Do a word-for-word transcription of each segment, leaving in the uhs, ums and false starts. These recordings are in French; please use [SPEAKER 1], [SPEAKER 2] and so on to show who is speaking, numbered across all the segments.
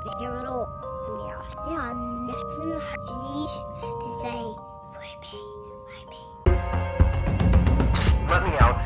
[SPEAKER 1] بيعملوا يعني عن نفسهم حديث تساي ويبي ويبي.
[SPEAKER 2] Let me out.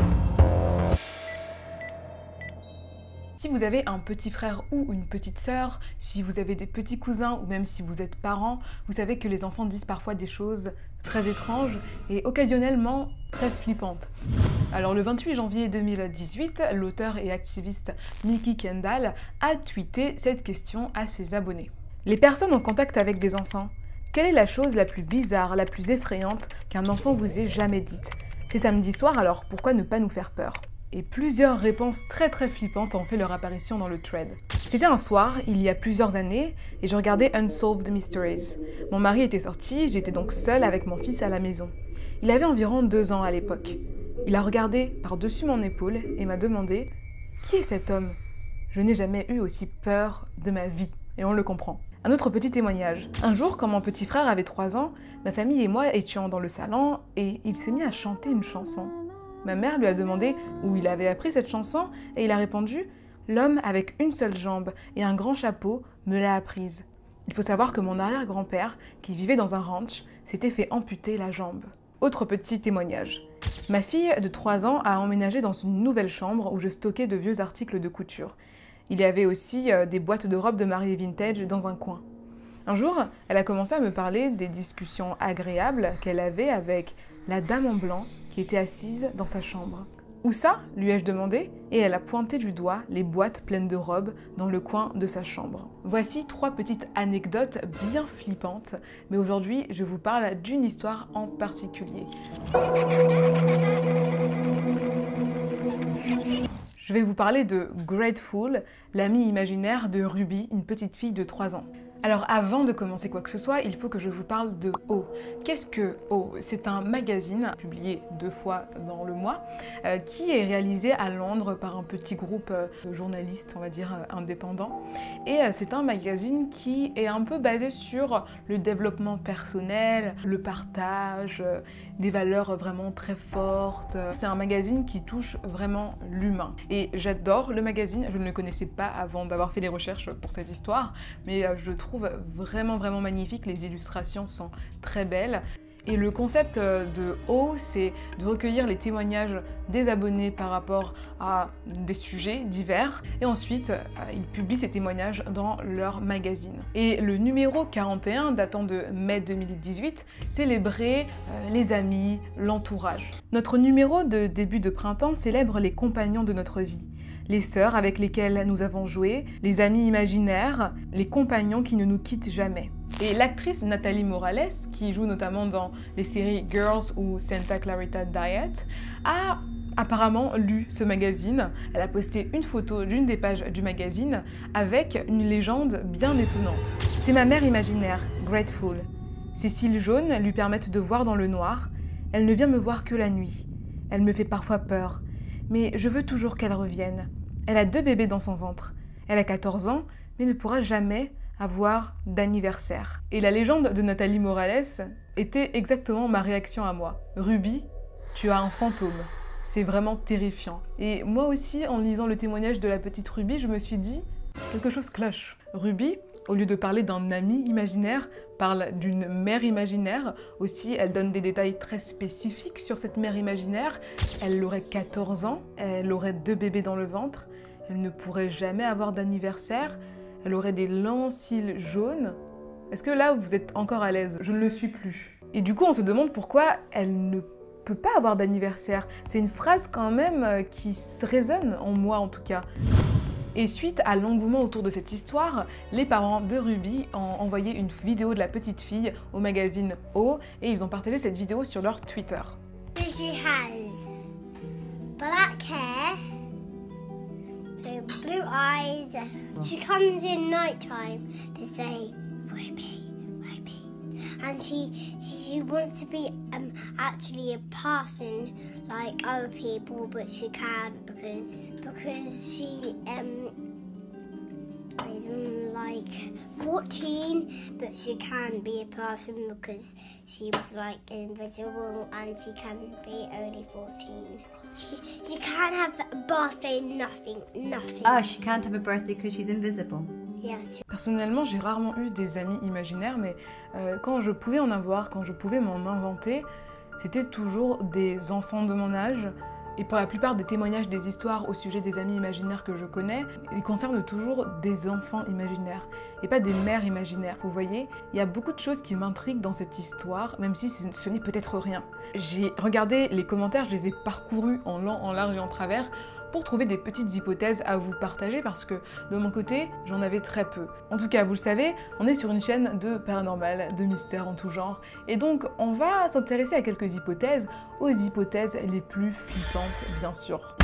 [SPEAKER 3] Si vous avez un petit frère ou une petite sœur, si vous avez des petits cousins ou même si vous êtes parents, vous savez que les enfants disent parfois des choses très étranges et occasionnellement très flippantes. Alors le vingt-huit janvier deux mille dix-huit, l'auteur et activiste Nikki Kendall a tweeté cette question à ses abonnés. Les personnes en contact avec des enfants, quelle est la chose la plus bizarre, la plus effrayante qu'un enfant vous ait jamais dite? C'est samedi soir, alors pourquoi ne pas nous faire peur? Et plusieurs réponses très très flippantes ont fait leur apparition dans le thread. C'était un soir, il y a plusieurs années, et je regardais Unsolved Mysteries. Mon mari était sorti, j'étais donc seule avec mon fils à la maison. Il avait environ deux ans à l'époque. Il a regardé par-dessus mon épaule et m'a demandé « Qui est cet homme ?» Je n'ai jamais eu aussi peur de ma vie, et on le comprend. Un autre petit témoignage. Un jour, quand mon petit frère avait trois ans, ma famille et moi étions dans le salon, et il s'est mis à chanter une chanson. Ma mère lui a demandé où il avait appris cette chanson et il a répondu « L'homme avec une seule jambe et un grand chapeau me l'a apprise. » Il faut savoir que mon arrière-grand-père, qui vivait dans un ranch, s'était fait amputer la jambe. Autre petit témoignage. Ma fille de trois ans a emménagé dans une nouvelle chambre où je stockais de vieux articles de couture. Il y avait aussi euh, des boîtes de robes de mariée vintage dans un coin. Un jour, elle a commencé à me parler des discussions agréables qu'elle avait avec la dame en blanc qui était assise dans sa chambre. « Où ça ?» lui ai-je demandé, et elle a pointé du doigt les boîtes pleines de robes dans le coin de sa chambre. Voici trois petites anecdotes bien flippantes, mais aujourd'hui je vous parle d'une histoire en particulier. Je vais vous parler de Grateful, l'amie imaginaire de Ruby, une petite fille de trois ans. Alors avant de commencer quoi que ce soit, il faut que je vous parle de O. Qu'est-ce que O? C'est un magazine publié deux fois dans le mois euh, qui est réalisé à Londres par un petit groupe euh, de journalistes, on va dire, euh, indépendants. Et euh, c'est un magazine qui est un peu basé sur le développement personnel, le partage, euh, des valeurs vraiment très fortes. C'est un magazine qui touche vraiment l'humain. Et j'adore le magazine, je ne le connaissais pas avant d'avoir fait les recherches pour cette histoire, mais euh, je le trouve vraiment vraiment magnifique, les illustrations sont très belles. Et le concept de O, c'est de recueillir les témoignages des abonnés par rapport à des sujets divers et ensuite ils publient ces témoignages dans leur magazine. Et le numéro quarante et un, datant de mai deux mille dix-huit, célébrait euh, les amis, l'entourage. Notre numéro de début de printemps célèbre les compagnons de notre vie. Les sœurs avec lesquelles nous avons joué, les amis imaginaires, les compagnons qui ne nous quittent jamais. Et l'actrice Nathalie Morales, qui joue notamment dans les séries Girls ou Santa Clarita Diet, a apparemment lu ce magazine. Elle a posté une photo d'une des pages du magazine avec une légende bien étonnante. C'est ma mère imaginaire, Grateful. Ses cils jaunes lui permettent de voir dans le noir. Elle ne vient me voir que la nuit. Elle me fait parfois peur. Mais je veux toujours qu'elle revienne. Elle a deux bébés dans son ventre. Elle a quatorze ans, mais ne pourra jamais avoir d'anniversaire. Et la légende de Nathalie Morales était exactement ma réaction à moi. Ruby, tu as un fantôme. C'est vraiment terrifiant. Et moi aussi, en lisant le témoignage de la petite Ruby, je me suis dit, quelque chose cloche. Ruby, au lieu de parler d'un ami imaginaire, parle d'une mère imaginaire. Aussi, elle donne des détails très spécifiques sur cette mère imaginaire. Elle aurait quatorze ans, elle aurait deux bébés dans le ventre, elle ne pourrait jamais avoir d'anniversaire, elle aurait des longs cils jaunes. Est-ce que là, vous êtes encore à l'aise? Je ne le suis plus. Et du coup, on se demande pourquoi elle ne peut pas avoir d'anniversaire. C'est une phrase quand même qui résonne en moi en tout cas. Et suite à l'engouement autour de cette histoire, les parents de Ruby ont envoyé une vidéo de la petite fille au magazine O et ils ont partagé cette vidéo sur leur Twitter.
[SPEAKER 1] She has black hair, so blue eyes. She comes in night time to say Ruby, Ruby, and she she wants to be um actually a person like other people, but she can't because because she um is like fourteen, but she can't be a person because she was like invisible and she can be only fourteen. She she can't have a birthday, nothing, nothing.
[SPEAKER 4] Ah, she can't have a birthday because she's invisible.
[SPEAKER 1] Yes.
[SPEAKER 3] Personnellement, j'ai rarement eu des amis imaginaires, mais euh, quand je pouvais en avoir, quand je pouvais m'en inventer, c'était toujours des enfants de mon âge. Et pour la plupart des témoignages, des histoires au sujet des amis imaginaires que je connais, ils concernent toujours des enfants imaginaires et pas des mères imaginaires. Vous voyez, il y a beaucoup de choses qui m'intriguent dans cette histoire, même si ce n'est peut-être rien. J'ai regardé les commentaires, je les ai parcourus en long, en large et en travers pour trouver des petites hypothèses à vous partager parce que de mon côté, j'en avais très peu. En tout cas, vous le savez, on est sur une chaîne de paranormal, de mystères en tout genre, et donc on va s'intéresser à quelques hypothèses, aux hypothèses les plus flippantes, bien sûr.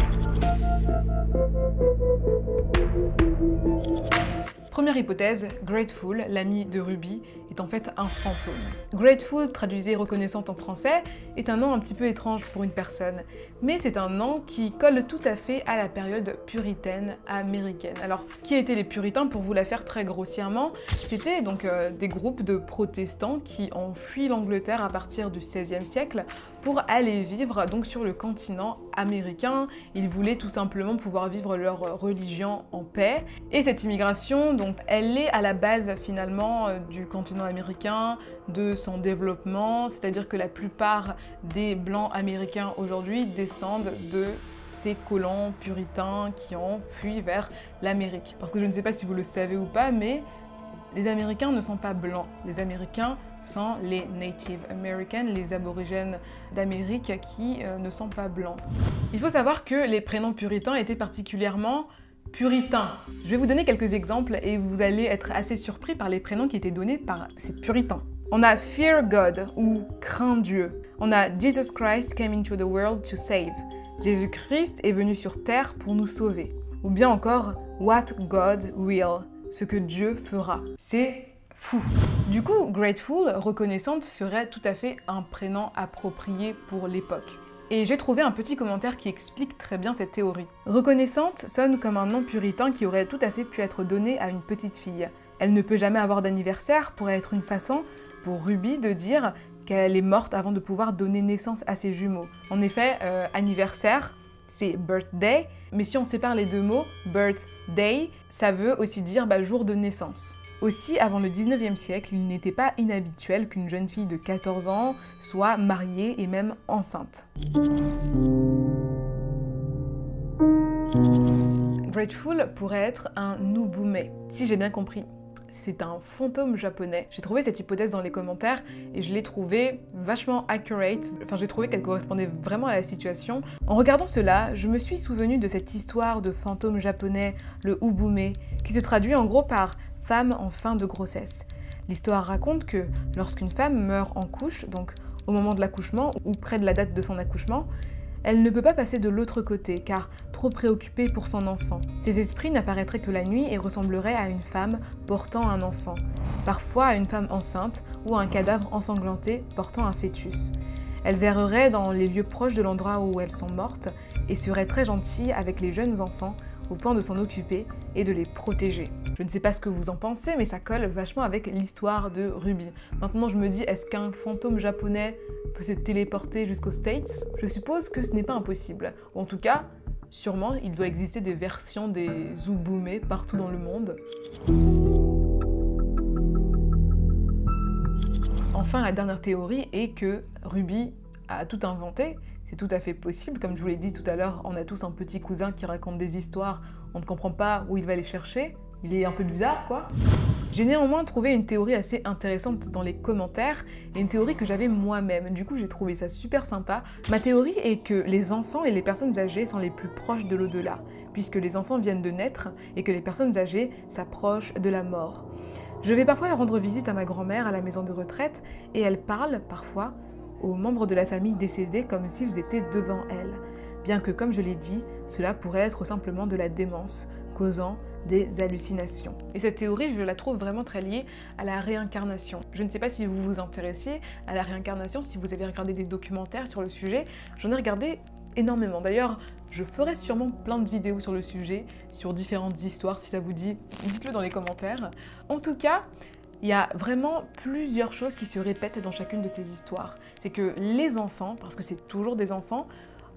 [SPEAKER 3] Première hypothèse, Grateful, l'ami de Ruby, est en fait un fantôme. Grateful, traduisé reconnaissante en français, est un nom un petit peu étrange pour une personne, mais c'est un nom qui colle tout à fait à la période puritaine américaine. Alors, qui étaient les puritains, pour vous la faire très grossièrement? C'était donc euh, des groupes de protestants qui ont fui l'Angleterre à partir du seizième siècle pour aller vivre donc sur le continent américain. Ils voulaient tout simplement pouvoir vivre leur religion en paix. Et cette immigration, donc, elle est à la base finalement euh, du continent américain, de son développement, c'est-à-dire que la plupart des blancs américains aujourd'hui descendent de ces colons puritains qui ont fui vers l'Amérique. Parce que je ne sais pas si vous le savez ou pas, mais les Américains ne sont pas blancs. Les Américains sont les Native Americans, les aborigènes d'Amérique qui euh, ne sont pas blancs. Il faut savoir que les prénoms puritains étaient particulièrement puritains. Je vais vous donner quelques exemples et vous allez être assez surpris par les prénoms qui étaient donnés par ces puritains. On a Fear God ou Crains Dieu. On a Jesus Christ came into the world to save. Jésus-Christ est venu sur terre pour nous sauver. Ou bien encore What God will, ce que Dieu fera. C'est fou. Du coup, Grateful, reconnaissante, serait tout à fait un prénom approprié pour l'époque. Et j'ai trouvé un petit commentaire qui explique très bien cette théorie. Reconnaissante sonne comme un nom puritain qui aurait tout à fait pu être donné à une petite fille. Elle ne peut jamais avoir d'anniversaire pourrait être une façon pour Ruby de dire qu'elle est morte avant de pouvoir donner naissance à ses jumeaux. En effet, euh, anniversaire, c'est birthday, mais si on sépare les deux mots, birthday, ça veut aussi dire bah, jour de naissance. Aussi, avant le dix-neuvième siècle, il n'était pas inhabituel qu'une jeune fille de quatorze ans soit mariée et même enceinte. Grateful pourrait être un Ubume, si j'ai bien compris. C'est un fantôme japonais. J'ai trouvé cette hypothèse dans les commentaires et je l'ai trouvée vachement accurate. Enfin, j'ai trouvé qu'elle correspondait vraiment à la situation. En regardant cela, je me suis souvenu de cette histoire de fantôme japonais, le Ubume, qui se traduit en gros par femme en fin de grossesse. L'histoire raconte que lorsqu'une femme meurt en couche, donc au moment de l'accouchement ou près de la date de son accouchement, elle ne peut pas passer de l'autre côté car trop préoccupée pour son enfant. Ses esprits n'apparaîtraient que la nuit et ressembleraient à une femme portant un enfant, parfois à une femme enceinte ou à un cadavre ensanglanté portant un fœtus. Elles erreraient dans les lieux proches de l'endroit où elles sont mortes et seraient très gentilles avec les jeunes enfants au point de s'en occuper et de les protéger. Je ne sais pas ce que vous en pensez, mais ça colle vachement avec l'histoire de Ruby. Maintenant, je me dis, est-ce qu'un fantôme japonais peut se téléporter jusqu'aux States? Je suppose que ce n'est pas impossible. Ou en tout cas, sûrement, il doit exister des versions des Ubume partout dans le monde. Enfin, la dernière théorie est que Ruby a tout inventé. C'est tout à fait possible, comme je vous l'ai dit tout à l'heure, on a tous un petit cousin qui raconte des histoires, on ne comprend pas où il va les chercher, il est un peu bizarre quoi. J'ai néanmoins trouvé une théorie assez intéressante dans les commentaires, et une théorie que j'avais moi-même, du coup j'ai trouvé ça super sympa. Ma théorie est que les enfants et les personnes âgées sont les plus proches de l'au-delà, puisque les enfants viennent de naître et que les personnes âgées s'approchent de la mort. Je vais parfois rendre visite à ma grand-mère à la maison de retraite, et elle parle, parfois, aux membres de la famille décédés comme s'ils étaient devant elle, bien que, comme je l'ai dit, cela pourrait être simplement de la démence, causant des hallucinations. Et cette théorie, je la trouve vraiment très liée à la réincarnation. Je ne sais pas si vous vous intéressez à la réincarnation, si vous avez regardé des documentaires sur le sujet, j'en ai regardé énormément. D'ailleurs, je ferai sûrement plein de vidéos sur le sujet, sur différentes histoires, si ça vous dit, dites-le dans les commentaires. En tout cas, il y a vraiment plusieurs choses qui se répètent dans chacune de ces histoires. C'est que les enfants, parce que c'est toujours des enfants,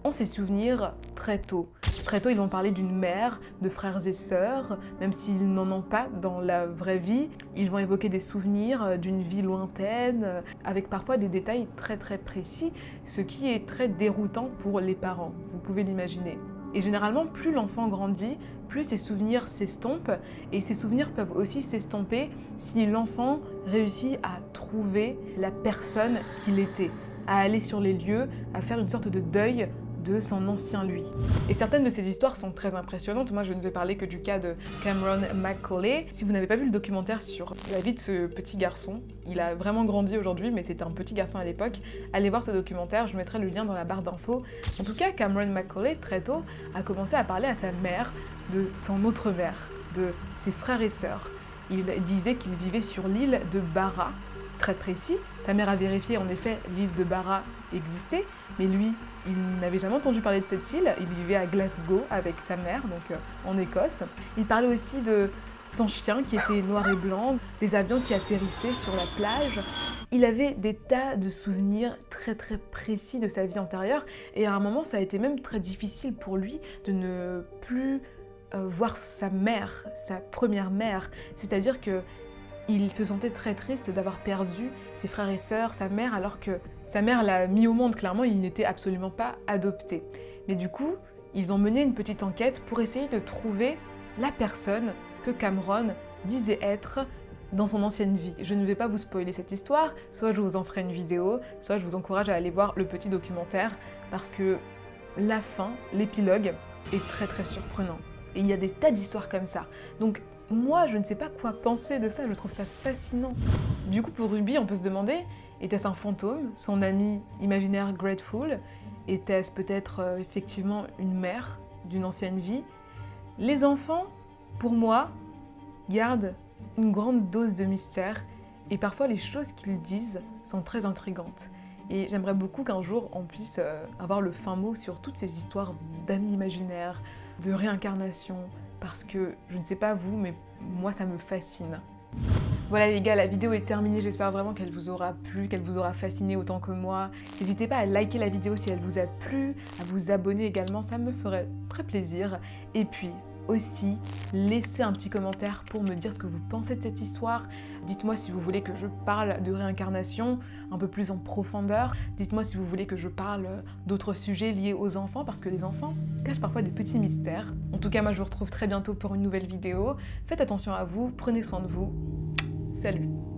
[SPEAKER 3] ont ces souvenirs très tôt. Très tôt, ils vont parler d'une mère, de frères et sœurs, même s'ils n'en ont pas dans la vraie vie. Ils vont évoquer des souvenirs d'une vie lointaine, avec parfois des détails très très précis, ce qui est très déroutant pour les parents, vous pouvez l'imaginer. Et généralement, plus l'enfant grandit, plus ses souvenirs s'estompent, et ces souvenirs peuvent aussi s'estomper si l'enfant réussit à trouver la personne qu'il était, à aller sur les lieux, à faire une sorte de deuil de son ancien lui. Et certaines de ces histoires sont très impressionnantes. Moi, je ne vais parler que du cas de Cameron McAuley. Si vous n'avez pas vu le documentaire sur la vie de ce petit garçon, il a vraiment grandi aujourd'hui, mais c'était un petit garçon à l'époque, allez voir ce documentaire, je mettrai le lien dans la barre d'infos. En tout cas, Cameron McAuley, très tôt, a commencé à parler à sa mère de son autre mère, de ses frères et sœurs. Il disait qu'il vivait sur l'île de Barra, très précis. Sa mère a vérifié, en effet, l'île de Barra existait, mais lui, il n'avait jamais entendu parler de cette île. Il vivait à Glasgow avec sa mère, donc euh, en Écosse. Il parlait aussi de son chien qui était noir et blanc, des avions qui atterrissaient sur la plage. Il avait des tas de souvenirs très très précis de sa vie antérieure, et à un moment, ça a été même très difficile pour lui de ne plus euh, voir sa mère, sa première mère. C'est-à-dire que il se sentait très triste d'avoir perdu ses frères et sœurs, sa mère, alors que sa mère l'a mis au monde, clairement, il n'était absolument pas adopté. Mais du coup, ils ont mené une petite enquête pour essayer de trouver la personne que Cameron disait être dans son ancienne vie. Je ne vais pas vous spoiler cette histoire, soit je vous en ferai une vidéo, soit je vous encourage à aller voir le petit documentaire, parce que la fin, l'épilogue, est très très surprenant. Et il y a des tas d'histoires comme ça. Donc, moi, je ne sais pas quoi penser de ça, je trouve ça fascinant. Du coup, pour Ruby, on peut se demander, était-ce un fantôme, son ami imaginaire Grateful? Était-ce peut-être euh, effectivement une mère d'une ancienne vie? Les enfants, pour moi, gardent une grande dose de mystère, et parfois les choses qu'ils disent sont très intrigantes. Et j'aimerais beaucoup qu'un jour, on puisse euh, avoir le fin mot sur toutes ces histoires d'amis imaginaires, de réincarnation, parce que je ne sais pas vous, mais moi ça me fascine. Voilà les gars, la vidéo est terminée, j'espère vraiment qu'elle vous aura plu, qu'elle vous aura fasciné autant que moi. N'hésitez pas à liker la vidéo si elle vous a plu, à vous abonner également, ça me ferait très plaisir. Et puis aussi, laissez un petit commentaire pour me dire ce que vous pensez de cette histoire. Dites-moi si vous voulez que je parle de réincarnation un peu plus en profondeur. Dites-moi si vous voulez que je parle d'autres sujets liés aux enfants, parce que les enfants cachent parfois des petits mystères. En tout cas, moi je vous retrouve très bientôt pour une nouvelle vidéo. Faites attention à vous, prenez soin de vous. Salut!